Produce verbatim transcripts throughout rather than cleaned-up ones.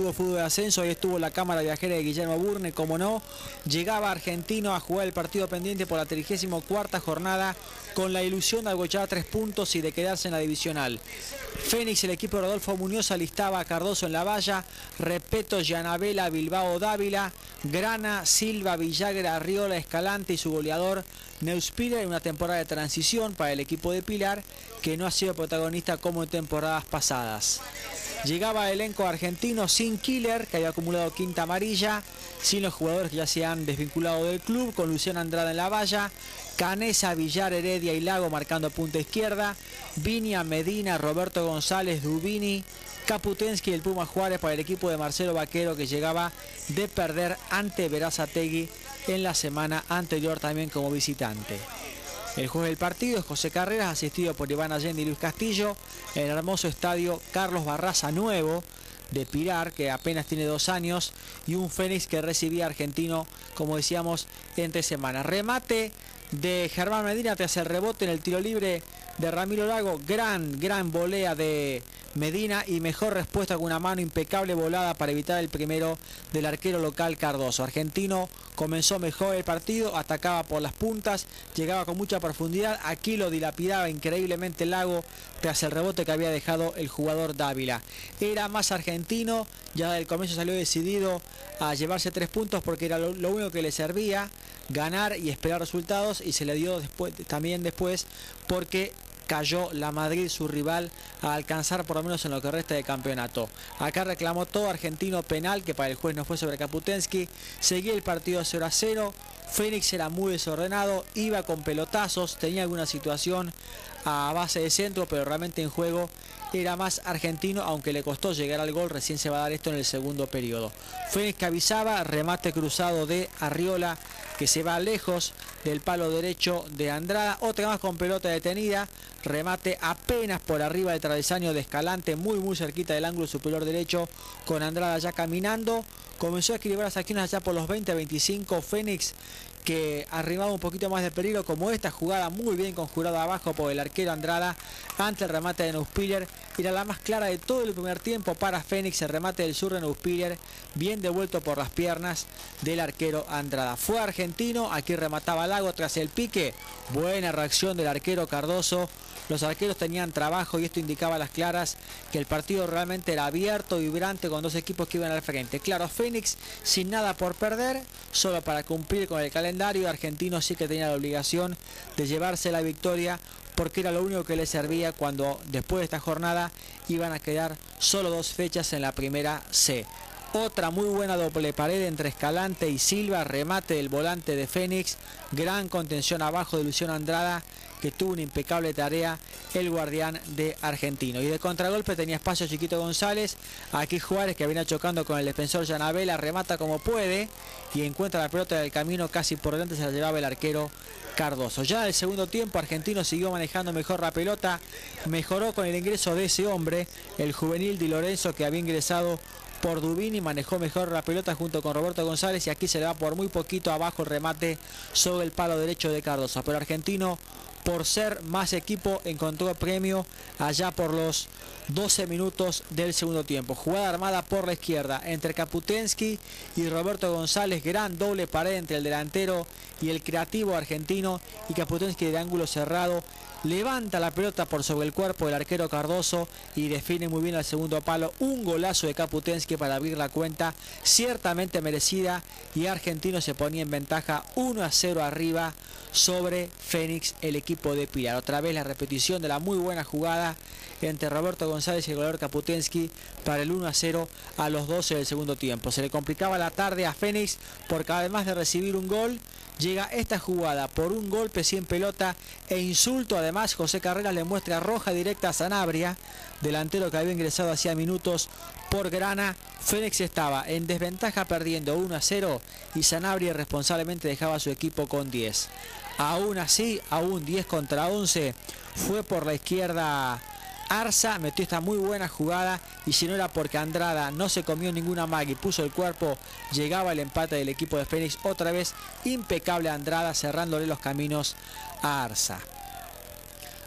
hubo fútbol de ascenso, ahí estuvo la cámara viajera de Guillermo Burne, como no. Llegaba Argentino a jugar el partido pendiente por la trigésima cuarta jornada con la ilusión de agochar tres puntos y de quedarse en la divisional. Fénix, el equipo de Rodolfo Muñoz, alistaba a Cardoso en la valla, Repeto, Gianabela, Bilbao, Dávila, Grana, Silva, Villagra, Arriola, Escalante y su goleador Neuspiller, en una temporada de transición para el equipo de Pilar, que no ha sido protagonista como en temporadas pasadas. Llegaba el elenco argentino sin Killer, que había acumulado quinta amarilla, sin los jugadores que ya se han desvinculado del club, con Luciano Andrada en la valla, Canesa, Villar, Heredia y Lago marcando punta izquierda, Viña, Medina, Roberto González, Dubini, Kaputensky y el Puma Juárez para el equipo de Marcelo Vaquero, que llegaba de perder ante Berazategui en la semana anterior también como visitante. El juez del partido es José Carreras, asistido por Iván Allende y Luis Castillo, en el hermoso estadio Carlos Barraza Nuevo de Pilar, que apenas tiene dos años, y un Fénix que recibía Argentino, como decíamos, entre semanas. Remate de Germán Medina tras el rebote en el tiro libre de Ramiro Lago, gran, gran volea de Medina y mejor respuesta con una mano impecable volada para evitar el primero del arquero local Cardoso. Argentino comenzó mejor el partido, atacaba por las puntas, llegaba con mucha profundidad, aquí lo dilapidaba increíblemente Lago tras el rebote que había dejado el jugador Dávila. Era más Argentino, ya del comienzo salió decidido a llevarse tres puntos porque era lo, lo único que le servía, ganar y esperar resultados, y se le dio después, también después porque cayó la Madrid, su rival, a alcanzar por lo menos en lo que resta de campeonato. Acá reclamó todo Argentino penal, que para el juez no fue sobre Kaputensky. Seguía el partido cero a cero. Fénix era muy desordenado, iba con pelotazos, tenía alguna situación a base de centro, pero realmente en juego era más Argentino, aunque le costó llegar al gol. Recién se va a dar esto en el segundo periodo. Fénix que avisaba, remate cruzado de Arriola, que se va lejos del palo derecho de Andrada. Otra más con pelota detenida, remate apenas por arriba del travesaño de Escalante, muy muy cerquita del ángulo superior derecho, con Andrada ya caminando. Comenzó a equilibrar las acciones allá por los veinte a veinticinco. Fénix que arribaba un poquito más de peligro, como esta jugada muy bien conjurada abajo por el arquero Andrada ante el remate de Neuspiller. Era la más clara de todo el primer tiempo para Fénix, el remate del sur de Neuspiller, bien devuelto por las piernas del arquero Andrada. Fue Argentino, aquí remataba Lago tras el pique, buena reacción del arquero Cardoso. Los arqueros tenían trabajo y esto indicaba a las claras que el partido realmente era abierto, vibrante, con dos equipos que iban al frente. Claro, Fénix sin nada por perder, solo para cumplir con el calendario. Argentino sí que tenía la obligación de llevarse la victoria, porque era lo único que le servía cuando después de esta jornada iban a quedar solo dos fechas en la primera C. Otra muy buena doble pared entre Escalante y Silva, remate del volante de Fénix, gran contención abajo de Luciano Andrada, que tuvo una impecable tarea el guardián de Argentino. Y de contragolpe tenía espacio Chiquito González, aquí Juárez, que viene chocando con el defensor Gianabela, remata como puede y encuentra la pelota del camino, casi por delante se la llevaba el arquero Cardoso. Ya en el segundo tiempo Argentino siguió manejando mejor la pelota, mejoró con el ingreso de ese hombre, el juvenil Di Lorenzo, que había ingresado por Dubini, manejó mejor la pelota junto con Roberto González, y aquí se le va por muy poquito abajo el remate sobre el palo derecho de Cardoso. Pero Argentino, por ser más equipo, encontró premio allá por los doce minutos del segundo tiempo. Jugada armada por la izquierda entre Kaputensky y Roberto González, gran doble pared entre el delantero y el creativo argentino, y Kaputensky de ángulo cerrado levanta la pelota por sobre el cuerpo del arquero Cardoso y define muy bien al segundo palo. Un golazo de Kaputensky para abrir la cuenta, ciertamente merecida, y Argentino se ponía en ventaja uno a cero arriba sobre Fénix, el equipo de Pilar. Otra vez la repetición de la muy buena jugada entre Roberto González y el goleador Kaputensky para el uno a cero a los doce del segundo tiempo. Se le complicaba la tarde a Fénix porque además de recibir un gol, llega esta jugada por un golpe sin pelota e insulto. Además, José Carreras le muestra roja directa a Sanabria, delantero que había ingresado hacía minutos por Grana. Fénix estaba en desventaja perdiendo uno a cero y Sanabria responsablemente dejaba a su equipo con diez. Aún así, aún diez contra once, fue por la izquierda Arza, metió esta muy buena jugada, y si no era porque Andrada no se comió ninguna maga y puso el cuerpo, llegaba el empate del equipo de Fénix. Otra vez impecable Andrada, cerrándole los caminos a Arza.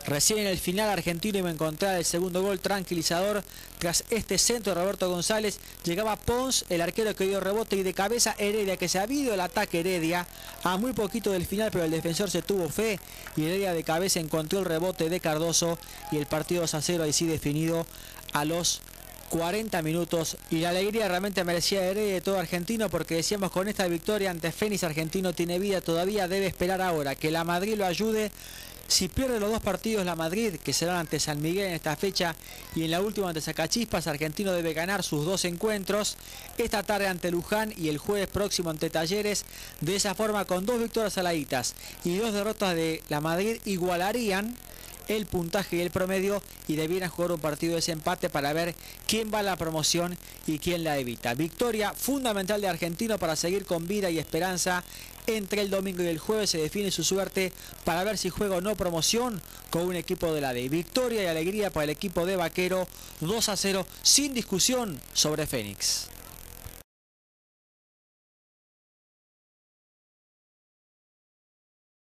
Recién en el final Argentino iba a encontrar el segundo gol tranquilizador. Tras este centro de Roberto González llegaba Pons, el arquero que dio rebote, y de cabeza Heredia, que se ha habido el ataque Heredia a muy poquito del final, pero el defensor se tuvo fe y Heredia de cabeza encontró el rebote de Cardoso y el partido dos a cero ahí sí definido a los cuarenta minutos. Y la alegría realmente merecía Heredia de todo argentino, porque decíamos, con esta victoria ante Fénix Argentino tiene vida todavía, debe esperar ahora que la Madrid lo ayude. Si pierde los dos partidos la Madrid, que serán ante San Miguel en esta fecha y en la última ante Sacachispas, Argentino debe ganar sus dos encuentros, esta tarde ante Luján y el jueves próximo ante Talleres. De esa forma, con dos victorias saladitas y dos derrotas de la Madrid, igualarían el puntaje y el promedio y debieran jugar un partido de desempate para ver quién va a la promoción y quién la evita. Victoria fundamental de Argentino para seguir con vida y esperanza. Entre el domingo y el jueves se define su suerte para ver si juega o no promoción con un equipo de la D. Victoria y alegría para el equipo de Vaquero, dos a cero sin discusión sobre Fénix.